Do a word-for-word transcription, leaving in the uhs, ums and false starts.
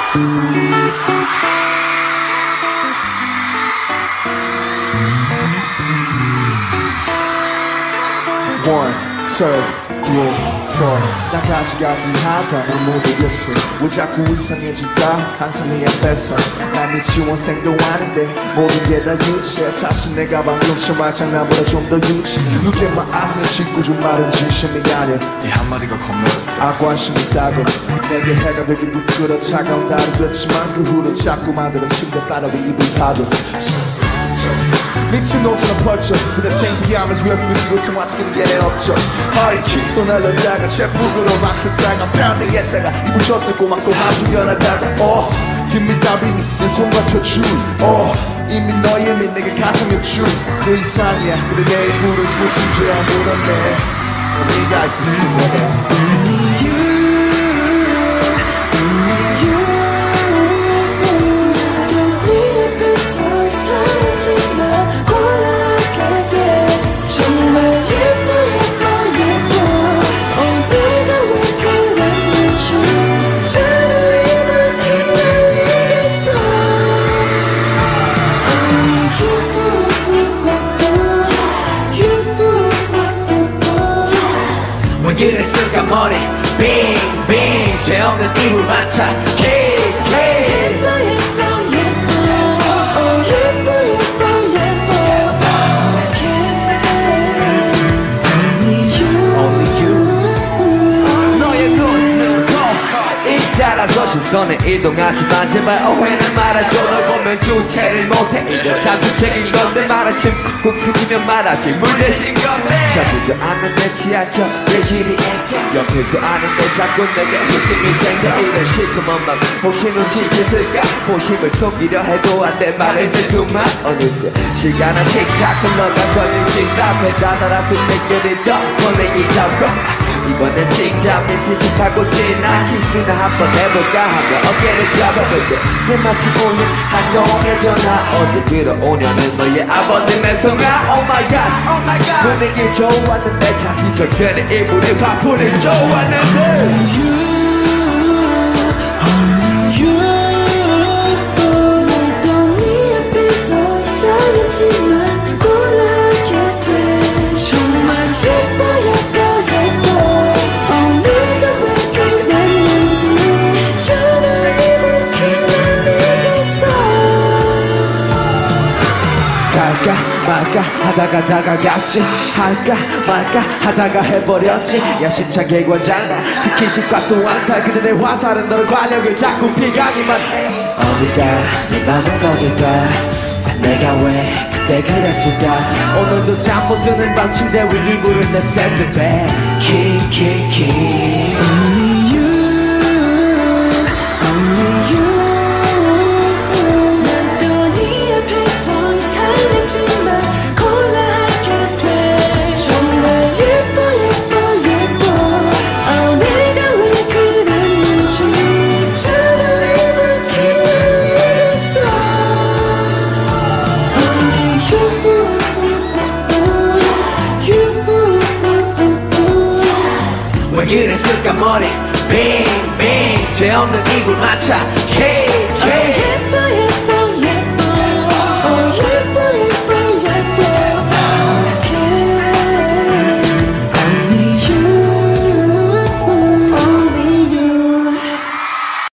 One, two, three, four. 나까지 가지 하다는 모르겠어. 왜 자꾸 이상해질까 항상 네 앞에서. 난 미치원생도 아닌데 모든 게 다 유치해. 사실 내가 방금 저 말장난보다 좀 더 유치해. Look at my eyes 짓고 좀 말은 진심이 아니야. 이 한마디가 겁나 아 관심 있다고. 내게 해가 되기 부끄러 차가운 날이 됐지만 그 후로 자꾸 만들어 침대 바닥 위 입을 파도. 미친 노트는 펼쳐 그대 창피함을 위해 부수고서 마스크는 게 내 업적. 허리킥도 날렸다가 제품으로 맞섰다가 편하겠다가 이불 젖들고 막고 하수 연하다가 어 힘이 따비니 내 손 박혀줄 어 이미 너의 미 내게 가슴이 줄그 이상이야. 그래 내 입으로 무슨 죄야 물었네. 네가 있었으면 그랬을까 머리 빙빙 죄 없는 입을 맞춰 킥킥 예뻐 예뻐 예뻐 예뻐 예뻐 예뻐 Only you 너의 눈은 꼭 따라서 시선에 이동하지만 제발 오해는 말아줘. 널 보면 주체를 못해. 이거 잠수책인 건데 말아침 꼭 생기면 말하지 물 대신 건데. 셔지도 않는 내 지하철 내실이 애겨. 옆에도 아는데 자꾸 내게 욕심이 생겨. 이런 시커먼 맘 혹시 눈치챘을까. 호심을 속이려 해도 안 돼 말을 쓸수만. 어느새 시간은 틱탁 흘러가서 일찍 앞에 다다라서 내결이 더 멀리 잡고. 이번엔 진짜 미치겠다고 지나 키스나 한번 해볼까 하며 어깨를 잡아보고 내 마치 오늘 한동의 전화 어디 들어오냐는 너의 아버님의 성아. Oh my god, oh my god. 분위기 좋았는데 자기 절편의 일부를 바쁘를 좋았는데 Only you, only you. 널 네 앞에서 이상했지만 곤란하게 돼. 정말 예뻐 예뻐 갈까 말까 하다가 다가갔지. 할까 말까 하다가 해버렸지. 야심차게 과장나 스킨십과 또 안타. 그래 내 화살은 너를 관역을 자꾸 피가기만 해. 어디가 네 맘은 어딜까. 내가 왜 그때 그랬을까. 오늘도 잠 못 드는 밤 침대 위 이불을 내 샌드백 킥킥킥 Only you, only you. 그랬을까 머리 빙빙 죄 없는 입을 맞춰 킥킥